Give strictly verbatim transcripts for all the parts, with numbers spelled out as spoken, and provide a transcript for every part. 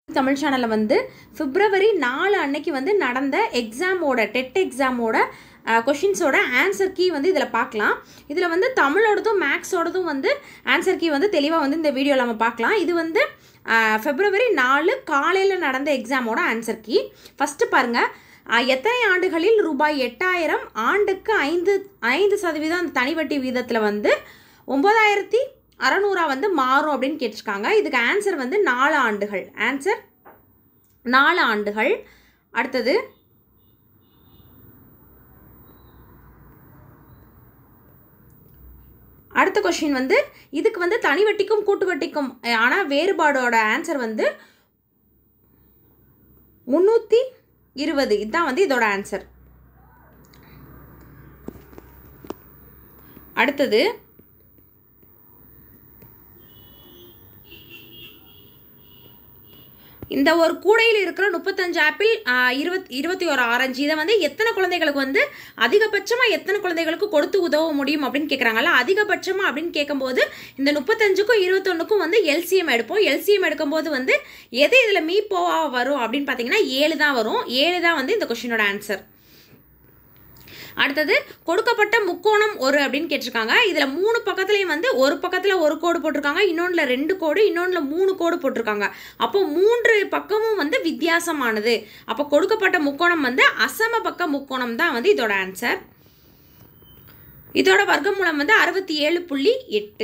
தமிழ் சேனலில் வந்து பிப்ரவரி நாலு அன்னைக்கு வந்து நடந்த எக்ஸாமோட டெட் எக்ஸாமோட கொஷின்ஸோட ஆன்சர் கீ வந்து இதில் பார்க்கலாம். இதில் வந்து தமிழோடதும் மேக்ஸோடதும் வந்து ஆன்சர் கீ வந்து தெளிவாக வந்து இந்த வீடியோவில் நம்ம பார்க்கலாம். இது வந்து பிப்ரவரி நாலு காலையில் நடந்த எக்ஸாமோட ஆன்சர் கீ. ஃபஸ்ட்டு பாருங்கள், எத்தனை ஆண்டுகளில் ரூபாய் எட்டாயிரம் ஆண்டுக்கு ஐந்து ஐந்து சதவீதம் அந்த தனிவட்டி வீதத்தில் வந்து ஒம்பதாயிரத்தி அறநூறா வந்து மாறும் அப்படின்னு கேட்டிருக்காங்க. இதுக்கு ஆன்சர் வந்து நாலு ஆண்டுகள். ஆன்சர் நாலு ஆண்டுகள். அடுத்தது அடுத்த கொஸ்டின் வந்து இதுக்கு வந்து தனி வட்டிக்கும் கூட்டு வட்டிக்கும் ஆனால் வேறுபாடோட ஆன்சர் வந்து முந்நூற்றி இருபது. இதுதான் வந்து இதோட ஆன்சர். அடுத்தது இந்த ஒரு கூடையில் இருக்கிற முப்பத்தஞ்சு ஆப்பிள் இருபத் இருபத்தி ஒரு ஆரஞ்சு இதை வந்து எத்தனை குழந்தைகளுக்கு வந்து அதிகபட்சமாக எத்தனை குழந்தைகளுக்கு கொடுத்து உதவ முடியும் அப்படின்னு கேட்குறாங்கல்ல. அதிகபட்சமாக அப்படின்னு கேட்கும்போது இந்த முப்பத்தஞ்சுக்கும் இருபத்தொன்னுக்கும் வந்து எல்சிஎம் எடுப்போம். எல்சிஎம் எடுக்கும்போது வந்து எது இதில் மீப்போவாக வரும் அப்படின்னு பார்த்தீங்கன்னா ஏழு தான் வரும். ஏழு தான் வந்து இந்த கொஸ்டினோட ஆன்சர். அடுத்தது கொடுக்கப்பட்ட முக்கோணம் ஒரு அப்படின்னு கேட்டிருக்காங்க. இதில் மூணு பக்கத்துலையும் வந்து ஒரு பக்கத்தில் ஒரு கோடு போட்டிருக்காங்க, இன்னொன்றில் ரெண்டு கோடு, இன்னொன்றில் மூணு கோடு போட்டிருக்காங்க. அப்போ மூன்று பக்கமும் வந்து வித்தியாசமானது. அப்போ கொடுக்கப்பட்ட முக்கோணம் வந்து அசம பக்க முக்கோணம் தான் வந்து இதோட ஆன்சர். இதோட வர்க்கமூலம் வந்து அறுபத்தி ஏழு புள்ளி எட்டு.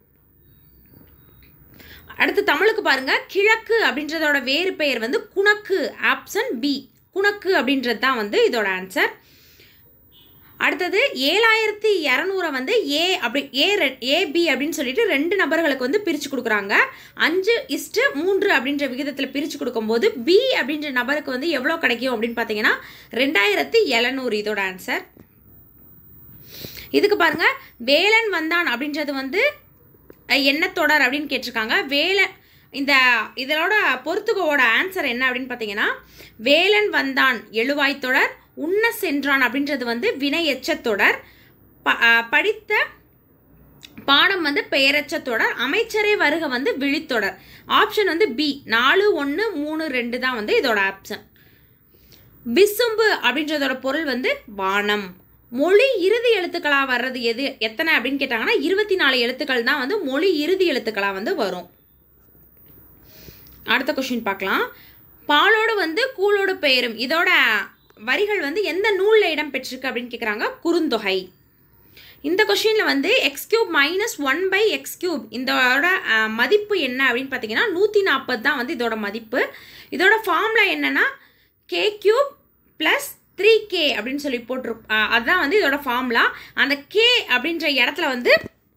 அடுத்து தமிழுக்கு பாருங்க, கிழக்கு அப்படின்றதோட வேறு பெயர் வந்து குணக்கு. ஆப்ஷன் பி குணக்கு அப்படின்றது தான் வந்து இதோட ஆன்சர். அடுத்தது ஏழாயிரத்தி இரநூறை வந்து ஏ அப்படி ஏ ஏபி அப்படின்னு சொல்லிட்டு ரெண்டு நபர்களுக்கு வந்து பிரித்து கொடுக்குறாங்க. அஞ்சு இஸ்ட்டு மூன்று அப்படின்ற விகிதத்தில் பிரித்து கொடுக்கும்போது பி அப்படின்ற நபருக்கு வந்து எவ்வளோ கிடைக்கும் அப்படின்னு பார்த்தீங்கன்னா ரெண்டாயிரத்தி எழுநூறு. இதோட ஆன்சர். இதுக்கு பாருங்க, வேலன் வந்தான் அப்படின்றது வந்து என்ன தொடர் அப்படின்னு கேட்டிருக்காங்க. வேலன் இந்த இதோட பொறுத்துக்கோட ஆன்சர் என்ன அப்படின்னு பார்த்தீங்கன்னா வேலன் வந்தான் எழுவாய் தொடர், உண்ண சென்றான் அப்படின்றது வந்து வினை எச்ச தொடர், படித்த பாடம் வந்து பெயரச்ச தொடர், அமைச்சரே வருக வந்து விழித்தொடர். ஆப்ஷன் வந்து பி நாலு ஒன்று மூணு ரெண்டு தான் வந்து இதோட ஆப்ஷன். விசும்பு அப்படின்றதோட பொருள் வந்து வானம். மொழி இறுதி எழுத்துக்களாக வர்றது எது எத்தனை அப்படின்னு கேட்டாங்கன்னா இருபத்தி நாலு எழுத்துக்கள் தான் வந்து மொழி இறுதி எழுத்துக்களாக வந்து வரும். அடுத்த கொஸ்டின் பார்க்கலாம். பாலோடு வந்து கூலோடு பெயரும் இதோட வரிகள் வந்து எந்த நூலில் இடம் பெற்றிருக்கு அப்படின்னு கேட்குறாங்க. குறுந்தொகை. இந்த கொஸ்டினில் வந்து x cube minus one by x cube இதோட மதிப்பு என்ன அப்படின்னு பார்த்தீங்கன்னா நூற்றி நாற்பது தான் வந்து இதோட மதிப்பு. இதோட ஃபார்முலா என்னன்னா k cube plus three k அப்படின்னு சொல்லி போட்டிரு அதுதான் வந்து இதோட ஃபார்முலா. அந்த கே அப்படின்ற இடத்துல வந்து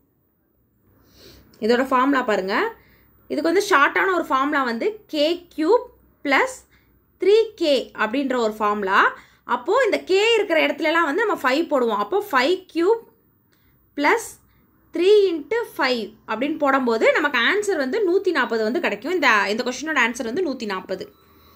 இதோட ஃபார்முலா பாருங்க. இதுக்கு வந்து ஷார்ட்டான ஒரு ஃபார்முலா வந்து k cube plus three k அப்படின்ற ஒரு ஃபார்முலா. அப்போது இந்த கே இருக்கிற இடத்துலலாம் வந்து நம்ம ஃபைவ் போடுவோம். அப்போது five cube plus three into five அப்படின்னு போடும்போது நமக்கு ஆன்சர் வந்து நூற்றி நாற்பது வந்து கிடைக்கும். இந்த இந்த கொஸ்டினோட ஆன்சர் வந்து நூற்றி நாற்பது.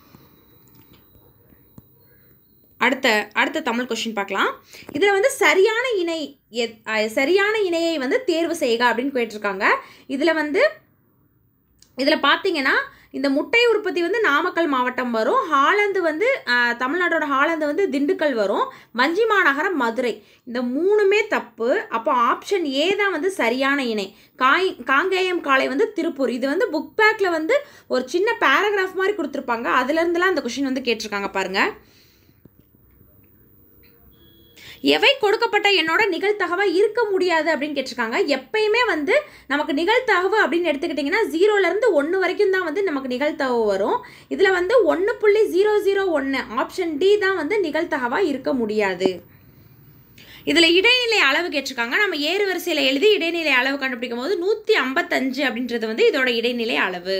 அடுத்த அடுத்த தமிழ் கொஸ்டின் பார்க்கலாம். இதில் வந்து சரியான இணை சரியான இணையை வந்து தேர்வு செய்க அப்படின்னு கேட்டிருக்காங்க. இதில் வந்து இதில் பார்த்தீங்கன்னா இந்த முட்டை உற்பத்தி வந்து நாமக்கல் மாவட்டம் வரும். ஹாலந்து வந்து தமிழ்நாட்டோட ஹாலந்து வந்து திண்டுக்கல் வரும். வஞ்சி மாநகரம் மதுரை. இந்த மூணுமே தப்பு. அப்போ ஆப்ஷன் ஏ தான் வந்து சரியான இணை. காய் காங்கேயம் காலை வந்து திருப்பூர். இது வந்து புக் பேக்கில் வந்து ஒரு சின்ன பேராகிராஃப் மாதிரி கொடுத்துருப்பாங்க. அதுலேருந்துலாம் அந்த கொஸ்டின் வந்து கேட்டிருக்காங்க பாருங்க. எவை கொடுக்கப்பட்ட என்னோட நிகழ்த்தகவாக இருக்க முடியாது அப்படின்னு கேட்டிருக்காங்க. எப்பயுமே வந்து நமக்கு நிகழ்த்தகவு அப்படின்னு எடுத்துக்கிட்டிங்கன்னா ஜீரோலேருந்து ஒன்று வரைக்கும் தான் வந்து நமக்கு நிகழ்த்தகவு வரும். இதில் வந்து ஒன்று புள்ளி ஜீரோ ஜீரோ ஒன்று ஆப்ஷன் டி தான் வந்து நிகழ்த்தகவாக இருக்க முடியாது. இதில் இடைநிலை அளவு கேட்டிருக்காங்க. நம்ம ஏறு வரிசையில் எழுதி இடைநிலை அளவு கண்டுபிடிக்கும் போது நூற்றி ஐம்பத்தஞ்சு அப்படின்றது வந்து இதோட இடைநிலை அளவு.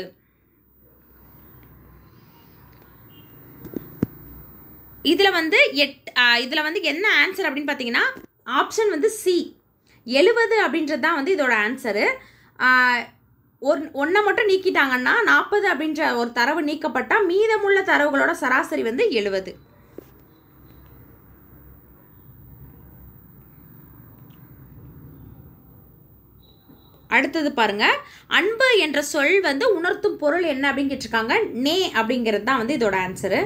இதில் வந்து எட் இதில் வந்து என்ன ஆன்சர் அப்படின்னு பார்த்தீங்கன்னா ஆப்ஷன் வந்து சி எழுபது அப்படின்றது தான் வந்து இதோட ஆன்சரு. ஒரு ஒன்றை மட்டும் நீக்கிட்டாங்கன்னா நாற்பது அப்படின்ற ஒரு தரவு நீக்கப்பட்டால் மீதமுள்ள தரவுகளோட சராசரி வந்து எழுபது. அடுத்தது பாருங்க, அன்பு என்ற சொல் வந்து உணர்த்தும் பொருள் என்ன அப்படின்னு கேட்டிருக்காங்க. நே அப்படிங்கிறது தான் வந்து இதோட ஆன்சரு.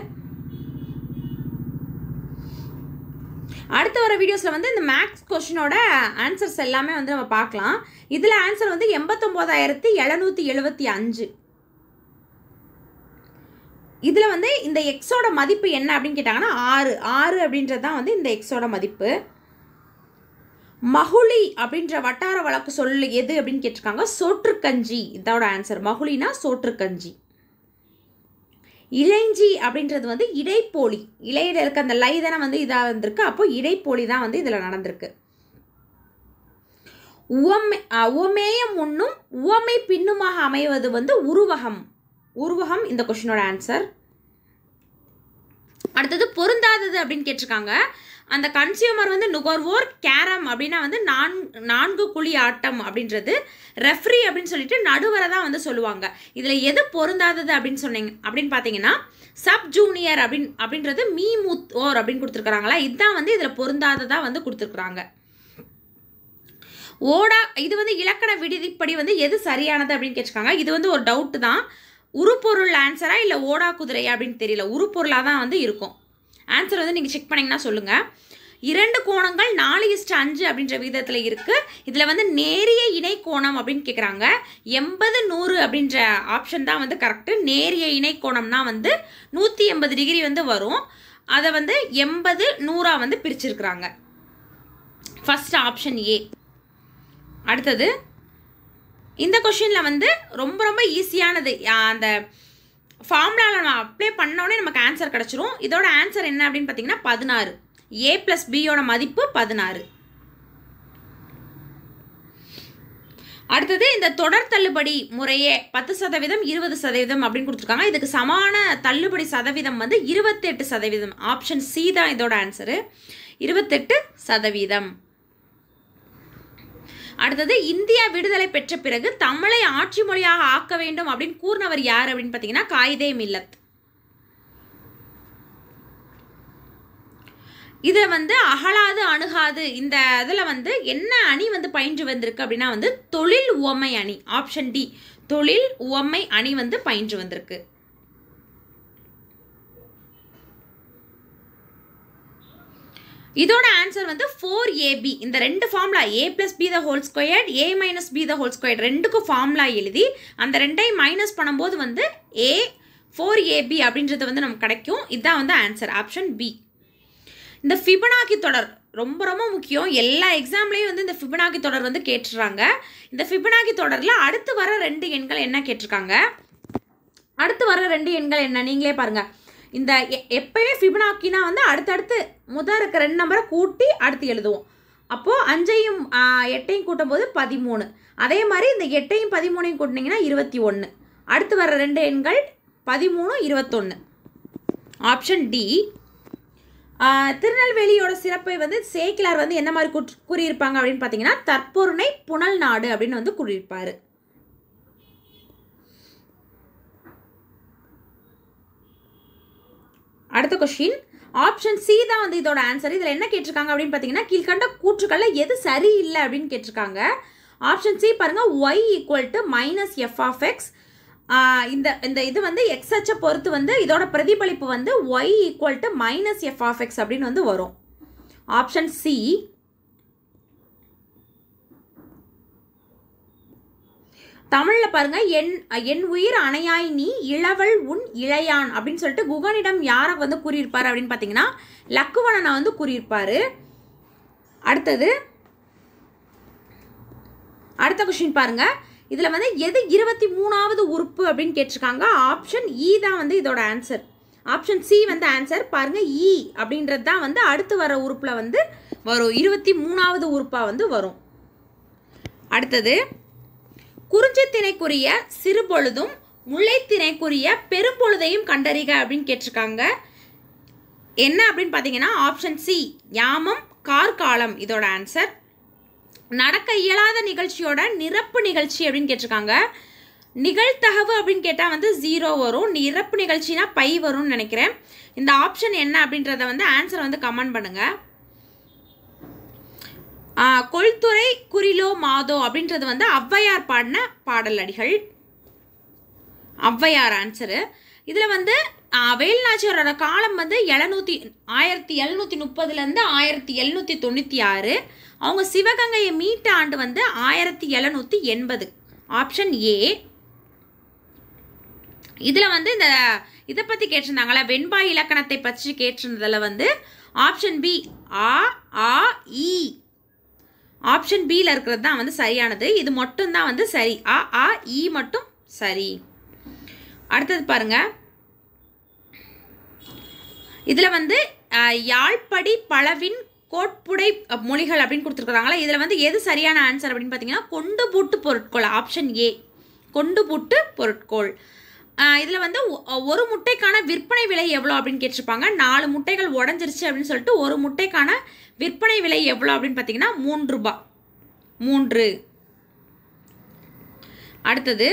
அடுத்து வர வீடியோஸில் வந்து இந்த மேக்ஸ் கொஷினோட ஆன்சர்ஸ் எல்லாமே வந்து நம்ம பார்க்கலாம். இதில் ஆன்சர் வந்து எண்பத்தொம்போதாயிரத்தி எழுநூற்றி எழுபத்தி அஞ்சு. இதில் வந்து இந்த எக்ஸோட மதிப்பு என்ன அப்படின்னு கேட்டாங்கன்னா ஆறு ஆறு அப்படின்றது தான் வந்து இந்த எக்ஸோட மதிப்பு. மகுளி அப்படின்ற வட்டார வழக்கு சொல்லு எது அப்படின்னு கேட்டிருக்காங்க. சோற்றுக்கஞ்சி இதோட ஆன்சர். மகுளினா சோற்றுக்கஞ்சி. இளைஞ்சி அப்படின்றது வந்து இடைப்போலி. இலையில இருக்க அந்த லை தானே வந்து இதாக வந்திருக்கு. அப்போ இடைப்போலி தான் வந்து இதில் நடந்திருக்கு. உவமை உவமேயம் முன்னும் உவமை பின்னுமாக அமைவது வந்து உருவகம். உருவகம் இந்த கொஸ்டினோட ஆன்சர். அடுத்தது பொருந்தாதது அப்படின்னு கேட்டிருக்காங்க. அந்த கன்சியூமர் வந்து நுகர்வோர், கேரம் அப்படின்னா வந்து நான் நான்கு குழி ஆட்டம் அப்படின்றது, ரெஃப்ரி அப்படின்னு சொல்லிட்டு நடுவரை தான் வந்து சொல்லுவாங்க. இதில் எது பொருந்தாதது அப்படின்னு சொன்னீங்க அப்படின்னு பார்த்தீங்கன்னா சப் ஜூனியர் அப்படின்னு அப்படின்றது மீ மூத் ஓர் அப்படின்னு கொடுத்துருக்குறாங்களா, இதுதான் வந்து இதில் பொருந்தாததாக வந்து கொடுத்துருக்குறாங்க. ஓடா இது வந்து இலக்கண விடுதிப்படி வந்து எது சரியானது அப்படின்னு கேட்டிருக்காங்க. இது வந்து ஒரு டவுட்டு தான். உருப்பொருள் ஆன்சரா இல்லை ஓடா குதிரையா அப்படின்னு தெரியல. உருப்பொருளாக தான் வந்து இருக்கும். ஆன்சர் வந்து நீங்கள் செக் பண்ணிங்கன்னா சொல்லுங்கள். இரண்டு கோணங்கள் நாலு இஸ்டு அஞ்சு அப்படின்ற விதத்தில் இருக்குது. இதில் வந்து நேரிய இணை கோணம் அப்படின்னு கேட்குறாங்க. எண்பது நூறு அப்படின்ற ஆப்ஷன் தான் வந்து கரெக்டு. நேரிய இணை கோணம்னா வந்து நூற்றி எண்பது டிகிரி வந்து வரும். அதை வந்து எண்பது நூறாக வந்து பிரிச்சிருக்கிறாங்க. First option A. அடுத்தது இந்த கொஷினில் வந்து ரொம்ப ரொம்ப ஈஸியானது. அந்த ஃபார்முலாவில் நம்ம அப்ளை பண்ணோடனே நமக்கு ஆன்சர் கிடச்சிரும். இதோட ஆன்சர் என்ன அப்படின்னு பார்த்தீங்கன்னா பதினாறு. ஏ ப்ளஸ் பியோட மதிப்பு பதினாறு. அடுத்தது இந்த தொடர் தள்ளுபடி முறையே பத்து சதவீதம் இருபது சதவீதம் அப்படின்னு கொடுத்துருக்காங்க. இதுக்கு சமான தள்ளுபடி சதவீதம் வந்து இருபத்தெட்டு சதவீதம். ஆப்ஷன் சி தான் இதோட ஆன்சரு. இருபத்தெட்டு சதவீதம். அடுத்தது இந்தியா விடுதலை பெற்ற பிறகு தமிழை ஆட்சி மொழியாக ஆக்க வேண்டும் அப்படின்னு கூறினவர் யார் அப்படின்னு பார்த்தீங்கன்னா காயிதே மில்லத். இதை வந்து அகலாது அணுகாது இந்த இதில் வந்து என்ன அணி வந்து பயின்று வந்திருக்கு அப்படின்னா வந்து தொழில் உவமை அணி. ஆப்ஷன் டி தொழில் உவமை அணி வந்து பயின்று வந்திருக்கு. இதோட ஆன்சர் வந்து ஃபோர் ஏபி. இந்த ரெண்டு formula a plus b the whole squared, a minus b the whole squared ரெண்டுக்கும் ஃபார்முலா எழுதி அந்த ரெண்டையும் மைனஸ் பண்ணும்போது வந்து ஏ ஃபோர் ஏபி அப்படின்றது வந்து நமக்கு கிடைக்கும். இதுதான் வந்து ஆன்சர். Option B. இந்த ஃபிபனாக்கி தொடர் ரொம்ப ரொம்ப முக்கியம். எல்லா எக்ஸாம்லேயும் வந்து இந்த ஃபிபனாக்கி தொடர் வந்து கேட்டுறாங்க. இந்த ஃபிபனாக்கி தொடரில் அடுத்து வர ரெண்டு எண்கள் என்ன கேட்டிருக்காங்க. அடுத்து வர ரெண்டு எண்கள் என்ன நீங்களே பாருங்கள். இந்த எப்பயுமே ஃபிபனாக்கினா வந்து அடுத்தடுத்து முதல் இருக்க ரெண்டு நம்பரை கூட்டி அடுத்து எழுதுவோம். அப்போது அஞ்சையும் எட்டையும் கூட்டும் போது பதிமூணு. அதே மாதிரி இந்த எட்டையும் பதிமூணையும் கூட்டினீங்கன்னா இருபத்தி ஒன்று. அடுத்து வர ரெண்டு எண்கள் பதிமூணு இருபத்தொன்று. Option D. திருநெல்வேலியோட சிறப்பை வந்து சேக்கிலார் வந்து என்ன மாதிரி கூ கூறியிருப்பாங்க அப்படின்னு பார்த்தீங்கன்னா தற்பொருணை புனல் நாடு அப்படின்னு வந்து கூறியிருப்பார். அடுத்த கொஸ்டின் ஆப்ஷன் சி தான் வந்து இதோட ஆன்சர். இதில் என்ன கேட்டிருக்காங்க அப்படின்னு பார்த்தீங்கன்னா கீழ்கண்ட கூற்றுக்களில் எது சரியில்லை அப்படின்னு கேட்டிருக்காங்க. ஆப்ஷன் சி பாருங்கள். Y equal to minus f of x. இந்த இந்த இது வந்து எக்ஸ் அச்சை பொறுத்து வந்து இதோட பிரதிபலிப்பு வந்து y equal to minus f of x அப்படின்னு வந்து வரும். Option C. தமிழில் பாருங்கள். என் என் உயிர் அணையாய் நீ இளவல் உன் இளையான் அப்படின்னு சொல்லிட்டு குகனிடம் யாரை வந்து கூறியிருப்பார் அப்படின்னு பார்த்தீங்கன்னா லக்குவணனை வந்து கூறியிருப்பார். அடுத்தது அடுத்த கொஸ்டின் பாருங்கள். இதில் வந்து எது இருபத்தி மூணாவது உறுப்பு அப்படின்னு கேட்டிருக்காங்க. ஆப்ஷன் இ தான் வந்து இதோட ஆன்சர். ஆப்ஷன் சி வந்து ஆன்சர். பாருங்கள் இ அப்படின்றது தான் வந்து அடுத்து வர உறுப்பில் வந்து வரும். இருபத்தி மூணாவது உறுப்பாக வந்து வரும். அடுத்தது குறிஞ்சி திணைக்குரிய சிறுபொழுதும் முல்லை திணைக்குரிய பெரும்பொழுதையும் கண்டறிக அப்படின்னு கேட்டிருக்காங்க. என்ன அப்படின்னு பார்த்தீங்கன்னா ஆப்ஷன் சி யாமம் கார்காலம் இதோட ஆன்சர். நடக்க இயலாத நிகழ்ச்சியோட நிரப்பு நிகழ்ச்சி அப்படின்னு கேட்டிருக்காங்க. நிகழ்தகவு அப்படின்னு கேட்டால் வந்து ஜீரோ வரும். நிரப்பு நிகழ்ச்சினா பை வரும்னு நினைக்கிறேன். இந்த ஆப்ஷன் என்ன அப்படின்றத வந்து ஆன்சரை வந்து கமெண்ட் பண்ணுங்கள். கொள்துறை குறிலோ மாதோ அப்படின்றது வந்து ஔவையார் பாடின பாடல் அடிகள். ஔவையார் ஆன்சரு. இதில் வந்து வேலுநாச்சியாரோட காலம் வந்து எழுநூற்றி ஆயிரத்தி எழுநூற்றி முப்பதுலேருந்து ஆயிரத்தி எழுநூற்றி தொண்ணூற்றி ஆறு. அவங்க சிவகங்கையை மீட்ட ஆண்டு வந்து ஆயிரத்தி எழுநூற்றி எண்பது. Option A. இதில் வந்து இந்த இதை பற்றி கேட்டிருந்தாங்களா, வெண்பாய் இலக்கணத்தை பற்றி கேட்டிருந்ததில் வந்து ஆப்ஷன் பி ஆ ஆ இ. ஆப்ஷன் பியில் இருக்கிறது தான் வந்து சரியானது. இது மட்டும் தான் வந்து சரி. ஆ ஆ இ மட்டும் சரி. அடுத்தது பாருங்க. இதில் வந்து யாழ்ப்படி பழவின் கோட்புடை மொழிகள் அப்படின்னு கொடுத்துருக்குறாங்களா, இதில் வந்து எது சரியான ஆன்சர் அப்படின்னு பார்த்தீங்கன்னா கொண்டு பூட்டு பொருட்கோள். ஆப்ஷன் ஏ கொண்டு பூட்டு பொருட்கோள். இதில் வந்து ஒரு முட்டைக்கான விற்பனை விலை எவ்வளோ அப்படின்னு கேட்டிருப்பாங்க. நாலு முட்டைகள் உடஞ்சிருச்சு அப்படின்னு சொல்லிட்டு ஒரு முட்டைக்கான விற்பனை விலை எவ்வளோ அப்படின்னு பார்த்தீங்கன்னா மூன்று ரூபாய். மூன்று. அடுத்தது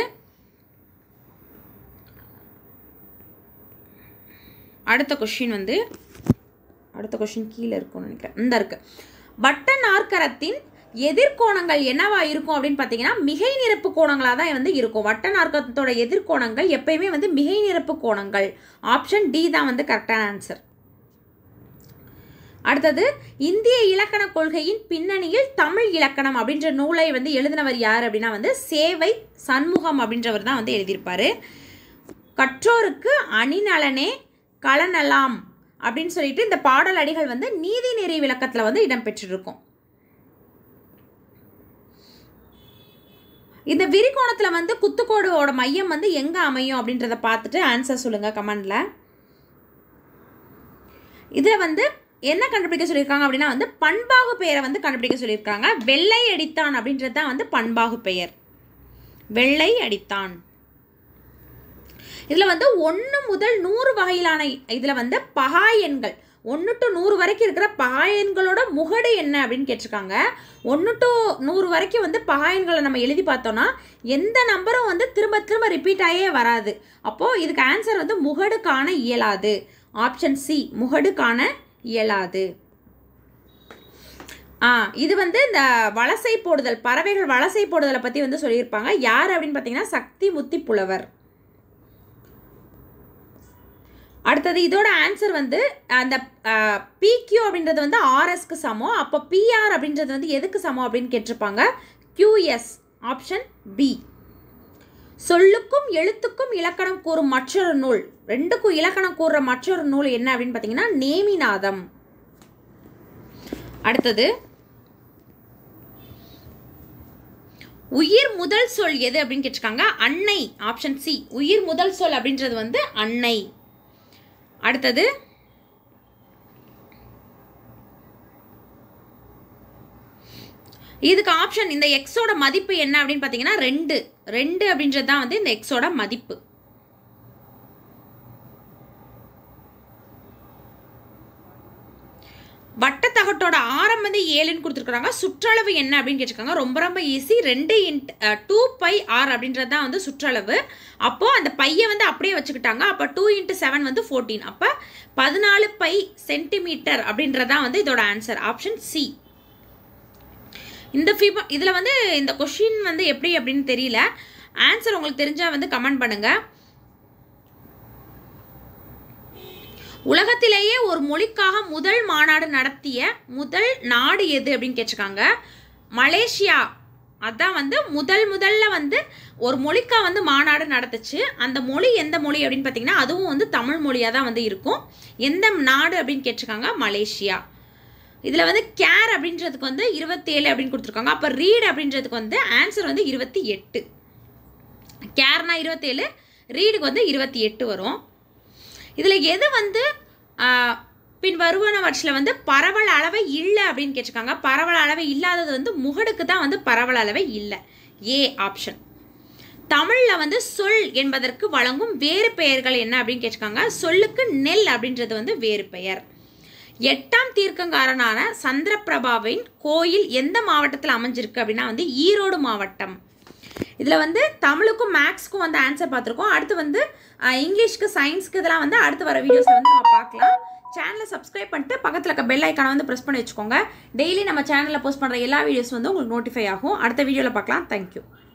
அடுத்த கொஸ்டின் வந்து அடுத்த கொஸ்டின் கீழே இருக்கும்னு நினைக்கிறேன். இந்த இருக்கு. வட்ட நாற்கரத்தின் எதிர்கோணங்கள் என்னவா இருக்கும் அப்படின்னு பார்த்தீங்கன்னா மிகை நிரப்பு கோணங்களாக தான் வந்து இருக்கும். வட்ட நாற்கரத்தோட எதிர்கோணங்கள் எப்பயுமே வந்து மிகை நிரப்பு கோணங்கள். ஆப்ஷன் டி தான் வந்து கரெக்டான ஆன்சர். அடுத்தது இந்திய இலக்கண கொள்கையின் பின்னணியில் தமிழ் இலக்கணம் அப்படின்ற நூலை வந்து எழுதினவர் யார் அப்படின்னா வந்து சேவை சண்முகம் அப்படின்றவர் தான் வந்து எழுதியிருப்பாரு. கற்றோருக்கு அணிநலனே கலனலாம் அப்படின்னு சொல்லிட்டு இந்த பாடல் அடிகள் வந்து நீதி நெறி விளக்கத்தில் வந்து இடம்பெற்றிருக்கும். இந்த விரிகோணத்தில் வந்து குத்துக்கோடோட மையம் வந்து எங்கே அமையும் அப்படின்றத பார்த்துட்டு ஆன்சர் சொல்லுங்கள் கமெண்டில். இதில் வந்து என்ன கண்டுபிடிக்க சொல்லியிருக்காங்க அப்படின்னா வந்து பண்பாகு பெயரை வந்து கண்டுபிடிக்க சொல்லியிருக்காங்க. வெள்ளை அடித்தான் அப்படின்றது தான் வந்து பண்பாகு பெயர். வெள்ளை அடித்தான். இதில் வந்து ஒன்று முதல் நூறு வகையிலான இதில் வந்து பகாயன்கள் ஒன்று டு நூறு வரைக்கும் இருக்கிற பகாயன்களோட முகடு என்ன அப்படின்னு கேட்டிருக்காங்க. ஒன்று டு நூறு வரைக்கும் வந்து பகாயன்களை நம்ம எழுதி பார்த்தோம்னா எந்த நம்பரும் வந்து திரும்ப திரும்ப ரிப்பீட் ஆகியே வராது. அப்போது இதுக்கு ஆன்சர் வந்து முகடு காண இயலாது. ஆப்ஷன் சி முகடு காண இயலாது. ஆ இது வந்து இந்த வலசை போடுதல், பறவைகள் வலசை போடுதலை பற்றி வந்து சொல்லியிருப்பாங்க. யார் அப்படின்னு பார்த்தீங்கன்னா சக்தி முத்தி புலவர். அடுத்தது இதோட ஆன்சர் வந்து அந்த பிக்யூ அப்படின்றது வந்து ஆர்எஸ்க்கு சமம். அப்போ பிஆர் அப்படின்றது வந்து எதுக்கு சமம் அப்படின்னு கேட்டிருப்பாங்க. கியூஎஸ். Option B. சொல்லுக்கும் எழுத்துக்கும் இலக்கணம் கூறும் மற்றொரு நூல், ரெண்டுக்கும் இலக்கணம் கூறுற மற்றொரு நூல் என்ன அப்படின்னு பார்த்தீங்கன்னா நேமிநாதம். அடுத்தது உயிர் முதல் சொல் எது அப்படின்னு கேட்டிருக்காங்க. அன்னை. ஆப்ஷன் சி உயிர் முதல் சொல் அப்படின்றது வந்து அன்னை. அடுத்தது இதுக்கு ஆப்ஷன் இந்த எக்ஸோட மதிப்பு என்ன அப்படின்னு பார்த்தீங்கன்னா ரெண்டு. ரெண்டு அப்படின்றது தான் வந்து இந்த எக்ஸோட மதிப்பு. வட்டத்தகட்டோட ஆரம் வந்து ஏழுன்னு கொடுத்துருக்குறாங்க. சுற்றளவு என்ன அப்படின்னு கேட்டிருக்காங்க. ரொம்ப ரொம்ப ஈஸி. ரெண்டு இன்ட் டூ பை ஆர் அப்படின்றது தான் வந்து சுற்றளவு. அப்போது அந்த பையை வந்து அப்படியே வச்சுக்கிட்டாங்க. அப்போ டூ இன்ட்டு செவன் வந்து ஃபோர்டீன். அப்போ பதினாலு பை சென்டிமீட்டர் அப்படின்றதான் வந்து இதோட ஆன்சர். Option C. இந்த ஃபிப இதில் வந்து இந்த கொஷின் வந்து எப்படி அப்படின்னு தெரியல. ஆன்சர் உங்களுக்கு தெரிஞ்சால் வந்து கமெண்ட் பண்ணுங்கள். உலகத்திலேயே ஒரு மொழிக்காக முதல் மாநாடு நடத்திய முதல் நாடு எது அப்படின்னு கேட்டிருக்காங்க. மலேசியா. அதான் வந்து முதல் முதல்ல வந்து ஒரு மொழிக்காக வந்து மாநாடு நடத்துச்சு. அந்த மொழி எந்த மொழி அப்படின்னு பார்த்தீங்கன்னா அதுவும் வந்து தமிழ் மொழியாக தான் வந்து இருக்கும். எந்த நாடு அப்படின்னு கேட்டிருக்காங்க. மலேசியா. இதில் வந்து கேர் அப்படின்றதுக்கு வந்து இருபத்தேழு அப்படின்னு கொடுத்துருக்காங்க. அப்போ ரீட் அப்படின்றதுக்கு வந்து ஆன்சர் வந்து இருபத்தி எட்டு. கேர்னா இருபத்தேழு, ரீடுக்கு வந்து இருபத்தி எட்டு வரும். இதில் எது வந்து பின் வருவனவற்றில் வந்து பரவல் அளவை இல்லை அப்படின்னு கேட்டிருக்காங்க. பரவல் அளவை இல்லாதது வந்து முகடுக்கு தான் வந்து பரவல் அளவை இல்லை. A option. தமிழில் வந்து சொல் என்பதற்கு வழங்கும் வேறு பெயர்கள் என்ன அப்படின்னு கேட்டிருக்காங்க. சொல்லுக்கு நெல் அப்படின்றது வந்து வேறு பெயர். எட்டாம் தீர்க்கங்காரனான சந்திரபிரபாவின் கோயில் எந்த மாவட்டத்தில் அமைஞ்சிருக்கு அப்படின்னா வந்து ஈரோடு மாவட்டம். இதில் வந்து தமிழுக்கும் மேக்ஸ்க்கும் வந்து ஆன்சர் பார்த்துருக்கோம். அடுத்து வந்து இங்கிலீஷ்க்கு சயின்ஸ்க்கு இதெல்லாம் வந்து அடுத்து வர வீடியோஸில் வந்து நம்ம பார்க்கலாம். சேனலை சப்ஸ்கிரைப் பண்ணிட்டு பக்கத்தில் இருக்க பெல் ஐக்கானை வந்து ப்ரெஸ் பண்ணி வச்சுக்கோங்க. டெய்லி நம்ம சேனலில் போஸ்ட் பண்ணுற எல்லா வீடியோஸ் வந்து உங்களுக்கு நோட்டிஃபை ஆகும். அடுத்த வீடியோவில் பார்க்கலாம். தேங்க்யூ.